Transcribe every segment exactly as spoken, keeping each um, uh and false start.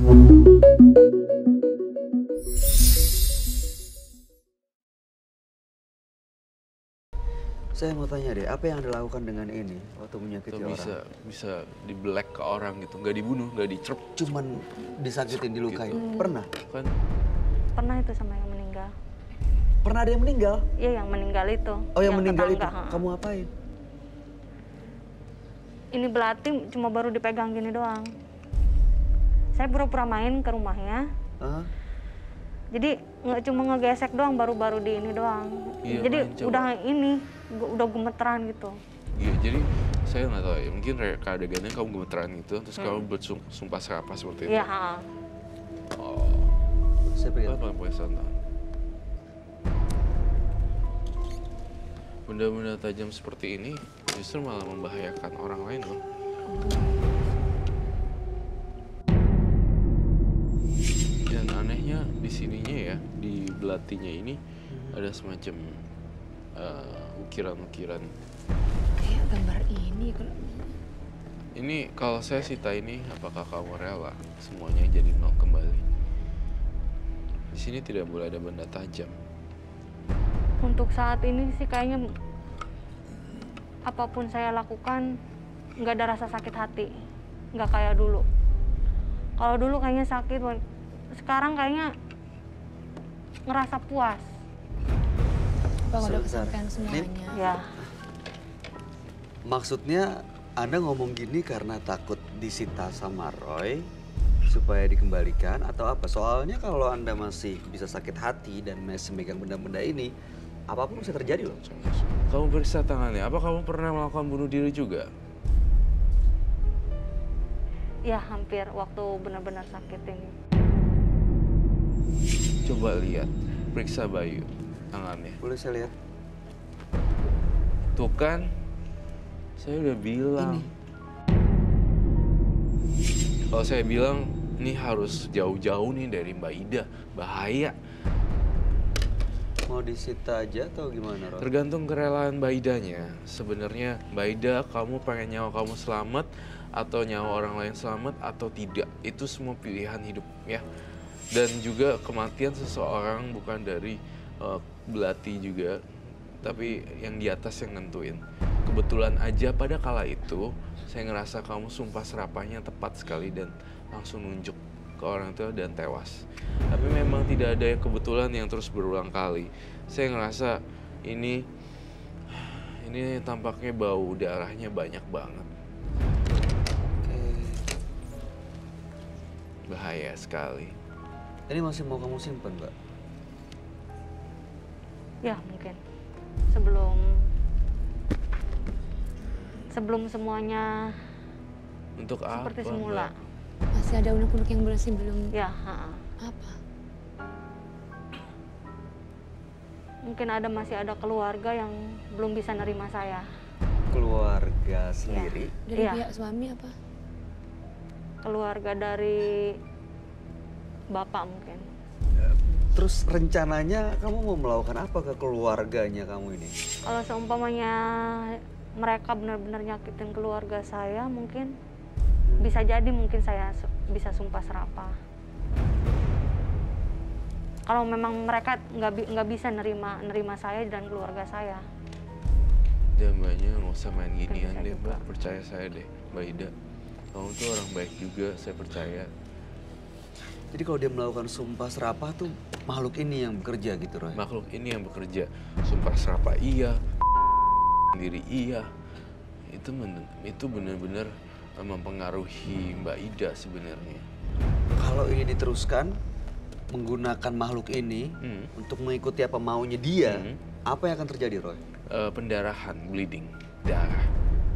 Saya mau tanya deh, apa yang Anda lakukan dengan ini waktu menyakiti Atau orang? bisa bisa di black ke orang gitu, nggak dibunuh, nggak dicerp. Cuman disakitin, dilukai. Gitu. Pernah? Kan Pernah itu sama yang meninggal. Pernah ada yang meninggal? Iya, yang meninggal itu. Oh, yang, meninggal tetangga, itu. ha. Kamu apain? Ini belati cuma baru dipegang gini doang. Saya pura-pura main ke rumahnya. Hah? Jadi nggak cuma ngegesek doang, baru-baru di ini doang. Iya, Jadi main, coba. udah ini, gu- udah gemeteran gitu. iya, jadi saya nggak tahu ya, mungkin reka adegannya kamu gemeteran gitu, terus Hmm. kamu bersumpah serapah seperti itu. Iya, ha. Oh, Saya pengen. apa pakai santan? Benda-benda tajam seperti ini justru malah membahayakan orang lain loh. Dan anehnya di sininya ya, di belatinya ini ada semacam uh, ukiran-ukiran. Kayak gambar ini kalau Ini kalau saya sita ini, apakah kamu rela semuanya jadi nol kembali? Di sini tidak boleh ada benda tajam. Untuk saat ini sih kayaknya apapun saya lakukan nggak ada rasa sakit hati, nggak kayak dulu. Kalau dulu kayaknya sakit, sekarang kayaknya ngerasa puas. Bang udah Sebentar. kesampaian semuanya. Ya, Maksudnya Anda ngomong gini karena takut disita sama Roy supaya dikembalikan atau apa? Soalnya kalau Anda masih bisa sakit hati dan masih megang benda-benda ini, apapun bisa terjadi loh. Kamu periksa tangannya, apa kamu pernah melakukan bunuh diri juga? ya hampir waktu benar-benar sakit ini. Coba lihat, periksa Bayu tangannya. Boleh saya lihat? Tuh kan, saya udah bilang. Ini. Kalau saya bilang, ini harus jauh-jauh nih dari Mbak Ida, bahaya. Mau disita aja atau gimana, Roy? Tergantung kerelaan Mbak Idanya. Sebenarnya Mbak Ida, kamu pengen nyawa kamu selamat atau nyawa orang lain selamat atau tidak. Itu semua pilihan hidup ya. Dan juga kematian seseorang bukan dari uh, belati juga, tapi yang di atas yang nentuin. Kebetulan aja pada kala itu saya ngerasa kamu sumpah serapahnya tepat sekali dan langsung nunjuk ke orang tua dan tewas. Tapi memang tidak ada kebetulan yang terus berulang kali. Saya ngerasa ini ini tampaknya bau darahnya banyak banget. Oke. Bahaya sekali. Ini masih mau kamu simpan, Mbak? Ya mungkin sebelum sebelum semuanya Untuk apa? seperti semula. Mbak? Masih ada unek-unek yang masih belum Ya, ha-ha. apa? Mungkin ada masih ada keluarga yang belum bisa nerima saya. Keluarga sendiri? Dari Iya. pihak suami apa? Keluarga dari bapak mungkin. Terus rencananya kamu mau melakukan apa ke keluarganya kamu ini? Kalau seumpamanya mereka benar-benar nyakitin keluarga saya, mungkin bisa jadi mungkin saya su- bisa sumpah serapah. Kalau memang mereka nggak bi- nggak bisa nerima nerima saya dan keluarga saya. Dan mbaknya nggak usah main ginian Bisa deh, juga. Mbak. Percaya saya deh, Mbak Ida. Kamu tuh orang baik juga, saya percaya. Jadi kalau dia melakukan sumpah serapah tuh makhluk ini yang bekerja gitu, Roy? Makhluk ini yang bekerja. Sumpah serapah iya, sendiri iya. Itu men- itu benar-benar mempengaruhi Mbak Ida sebenarnya. Kalau ini diteruskan menggunakan makhluk ini Hmm. untuk mengikuti apa maunya dia, Hmm. apa yang akan terjadi, Roy? Eh, pendarahan, bleeding, darah.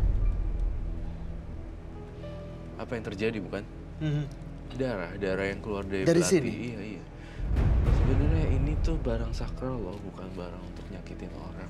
Apa yang terjadi bukan? Darah, darah yang keluar dari, Dari belati. sini? Iya, iya. Sebenarnya ini tuh barang sakral loh, bukan barang untuk nyakitin orang.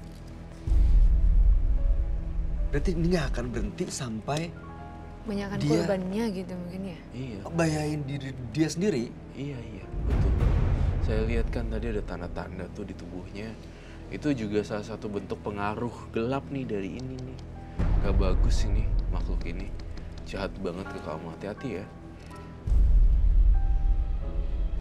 Berarti ini nggak akan berhenti sampai Banyakkan Dia- korbannya gitu mungkin ya. Iya, bayain diri dia sendiri. iya, iya, betul. Saya lihat kan tadi ada tanda-tanda tuh di tubuhnya. Itu juga salah satu bentuk pengaruh gelap nih dari ini nih. Gak bagus ini makhluk ini. Jahat banget ke kamu, hati-hati ya.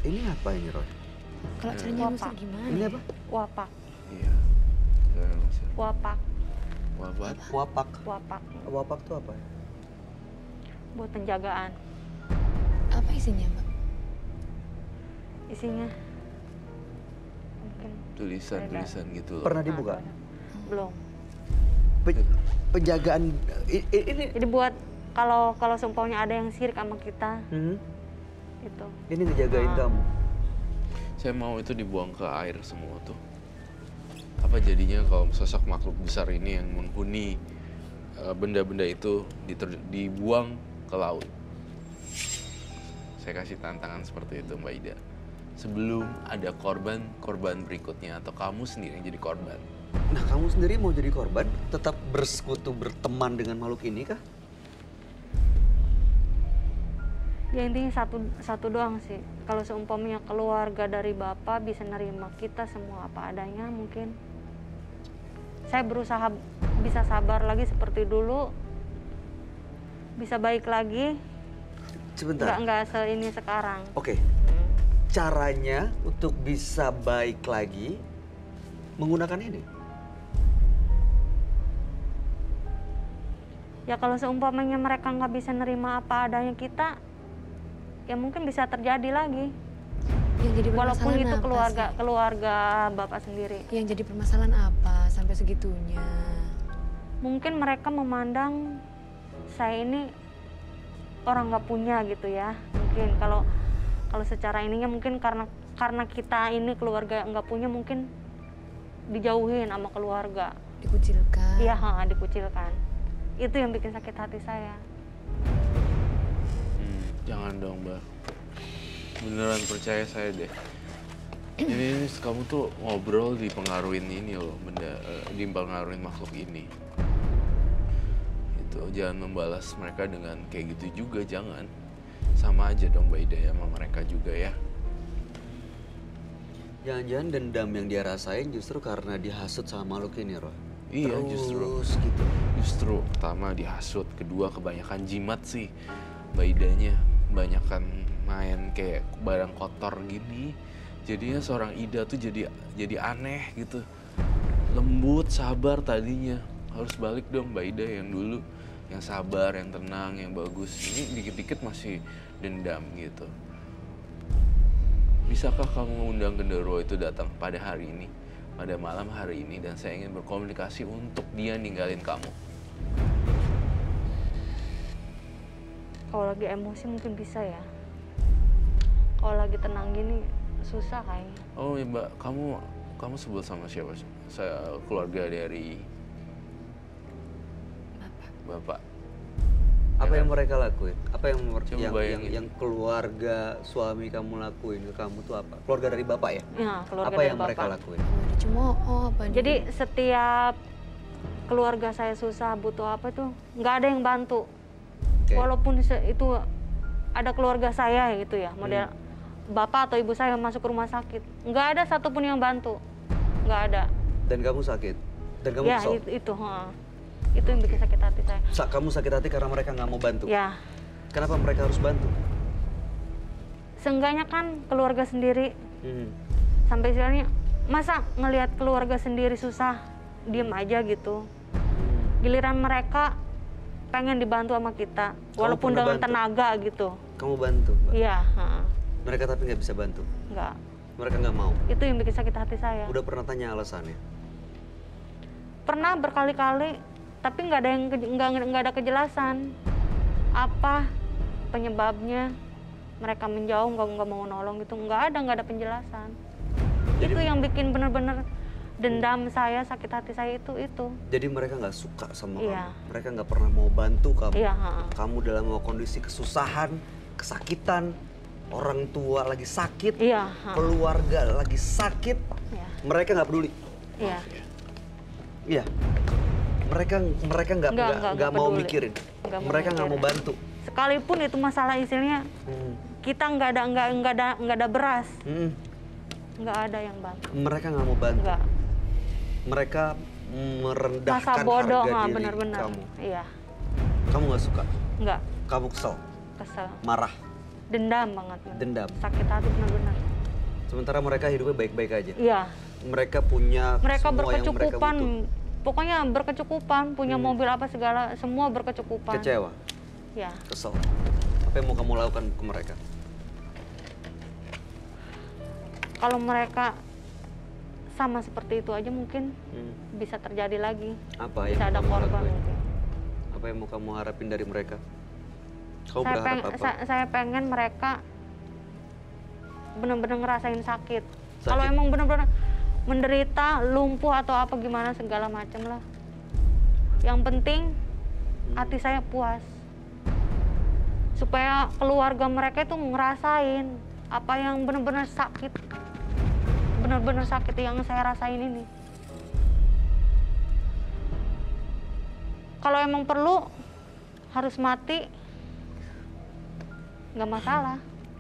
Ini apa ini Roy? Kalau Ya. caranya Wapak. ngusir gimana? Ini ya? apa? Wapak, Iya. Cara ngusir. wapak, Wabat. Wapak. wapak. Wapak tuh apa ya? Buat penjagaan. Apa isinya, Mbak? Isinya mungkin Tulisan-tulisan gitu loh. Pernah nah, dibuka? belum. Pen- penjagaan i- i- ini Jadi buat kalau kalau seumpamanya ada yang sirik sama kita, Hmm, itu. ini ngejagain Ah. kamu. Saya mau itu dibuang ke air semua tuh. Apa jadinya kalau sosok makhluk besar ini yang menghuni eh, benda-benda itu diter- dibuang ke laut? Saya kasih tantangan seperti itu Mbak Ida. Sebelum ada korban-korban berikutnya atau kamu sendiri yang jadi korban. Nah, kamu sendiri mau jadi korban, tetap bersekutu berteman dengan makhluk ini kah? Ya intinya satu satu doang sih. Kalau seumpamanya keluarga dari bapak bisa nerima kita semua apa adanya, mungkin saya berusaha bisa sabar lagi seperti dulu, bisa baik lagi, nggak Sebentar. nggak se ini sekarang. Oke, Hmm. caranya untuk bisa baik lagi menggunakan ini. Ya kalau seumpamanya mereka nggak bisa nerima apa adanya kita, ya mungkin bisa terjadi lagi. Yang jadi Walaupun permasalahan itu apa keluarga sih? keluarga bapak sendiri. Yang jadi permasalahan apa sampai segitunya? Mungkin mereka memandang saya ini orang nggak punya gitu ya. Mungkin kalau kalau secara ininya mungkin karena karena kita ini keluarga nggak punya, mungkin dijauhin sama keluarga. Dikucilkan. Iya, ha, dikucilkan. Itu yang bikin sakit hati saya. Hmm, jangan dong Mbak. Beneran percaya saya deh. Ini, ini kamu tuh ngobrol dipengaruhin ini loh, benda eh, dipengaruhin makhluk ini. Itu jangan membalas mereka dengan kayak gitu juga, jangan. Sama aja dong Mbak Ida ya sama mereka juga ya. Jangan-jangan dendam yang dia rasain justru karena dihasut sama makhluk ini, Roy. Iya, Terus justru. gitu. Justru pertama dihasut, kedua kebanyakan jimat sih Mbak Idanya, kebanyakan main kayak barang kotor gini. Jadinya seorang Ida tuh jadi jadi aneh gitu. Lembut, sabar tadinya. Harus balik dong Mbak Ida yang dulu, yang sabar, yang tenang, yang bagus. Ini dikit-dikit masih dendam gitu. Bisakah kamu undang genderuwo itu datang pada hari ini, pada malam hari ini, dan saya ingin berkomunikasi untuk dia ninggalin kamu? Kalau lagi emosi mungkin bisa ya. Kalau lagi tenang gini susah kayaknya. Oh ya Mbak, kamu kamu sebut sama siapa? Saya keluarga dari Bapak. Apa Ya yang kan? mereka lakuin? Apa yang mer- Coba yang, yang bayangin. yang keluarga suami kamu lakuin ke kamu tuh apa? Keluarga dari bapak ya? Ya, keluarga Apa dari yang mereka bapak. lakuin? Oh, ada cemooh apa nih? Jadi setiap keluarga saya susah butuh apa tuh nggak ada yang bantu. Oke. Walaupun se- itu ada keluarga saya gitu ya, model Hmm. bapak atau ibu saya masuk ke rumah sakit, nggak ada satupun yang bantu, nggak ada. Dan kamu sakit? Dan kamu Ya kesel? itu, itu, ha. Itu yang bikin sakit hati saya. Sa- kamu sakit hati karena mereka nggak mau bantu? Ya, Kenapa mereka harus bantu? seenggaknya kan keluarga sendiri Hmm. sampai istilahnya masa ngelihat keluarga sendiri susah diem aja gitu. Hmm. Giliran mereka pengen dibantu sama kita, walaupun pernah dengan bantu? tenaga gitu. Kamu bantu, Mbak? Iya, ha. Mereka tapi nggak bisa bantu? Nggak. Mereka nggak mau? Itu yang bikin sakit hati saya. Udah pernah tanya alasannya? Pernah berkali-kali, tapi nggak ada yang ke- nggak nggak ada kejelasan apa penyebabnya mereka menjauh, nggak nggak mau nolong gitu, nggak ada nggak ada penjelasan. Jadi- Itu yang bikin bener-bener dendam saya, sakit hati saya itu itu. Jadi mereka nggak suka sama Iya. kamu? Mereka nggak pernah mau bantu kamu? Iya, ha. Kamu dalam kondisi kesusahan, kesakitan, orang tua lagi sakit, Iya, ha. keluarga lagi sakit, Iya, mereka nggak peduli? iya. Iya. Mereka mereka nggak Nggak, nggak nggak, nggak nggak mau peduli. mikirin. Nggak mau Mereka nggak mau mikirin. bantu. Sekalipun itu masalah istilahnya Hmm. kita nggak ada nggak nggak ada nggak ada beras, Hmm. nggak ada yang bantu, Mereka nggak mau bantu. nggak. Mereka merendahkan Masa bodoh, harga ha, diri benar-benar. kamu. Iya, Kamu nggak suka. nggak, Kamu kesel, kesel. marah. Dendam banget. Dendam. Sakit hati benar-benar. Sementara mereka hidupnya baik-baik aja. Iya. Mereka punya Mereka semua yang mereka berkecukupan. butuh. Pokoknya berkecukupan, punya Hmm. mobil apa segala, semua berkecukupan. Kecewa, Ya. kesel. Apa yang mau kamu lakukan ke mereka? Kalau mereka sama seperti itu aja mungkin Hmm. bisa terjadi lagi. Apa yang Bisa ada kamu korban lakuin? mungkin. Apa yang mau kamu harapin dari mereka? Kamu Saya, berharap peng, apa? sa- saya pengen mereka benar-benar ngerasain sakit. Sakit. Kalau emang benar-benar menderita, lumpuh atau apa gimana segala macam lah. Yang penting Hmm. hati saya puas. Supaya keluarga mereka itu ngerasain apa yang benar-benar sakit. Benar-benar sakit yang saya rasain ini. Kalau emang perlu harus mati, nggak masalah.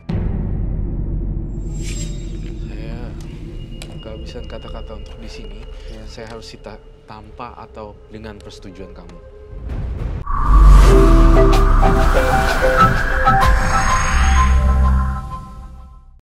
Saya kehabisan kata-kata untuk di sini. Ya. Saya harus cita tanpa atau dengan persetujuan kamu.